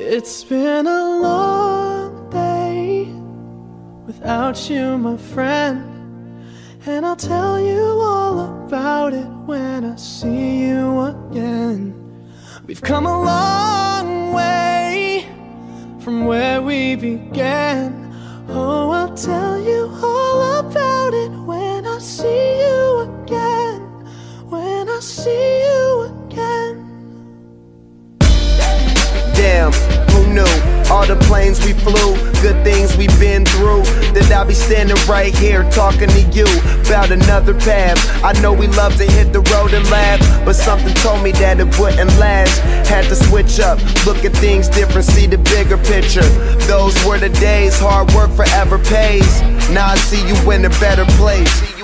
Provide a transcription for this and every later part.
It's been a long day without you, my friend, and I'll tell you all about it when I see you again. We've come a long way from where we began. Oh, I'll tell you all about it when I see you again. When I see you again. Damn, who knew? All the planes we flew, good things we've been through, that I'll be standing right here talking to you about another path. I know we love to hit the road and laugh, but something told me that it wouldn't last. Had to switch up, look at things different, see the bigger picture. Those were the days, hard work forever pays. Now I see you in a better place.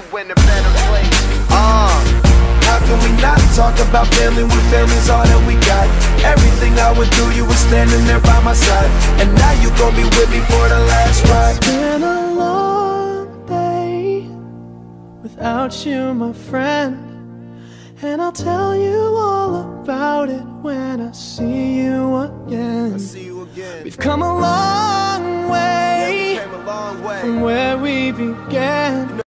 How can we not talk about family when family's all that we got? Everything I went through, you were standing there by my side, and now you gon' be with me for the last ride. It's been a long day without you, my friend, and I'll tell you all about it when I see you again. We've come a long way from where we began.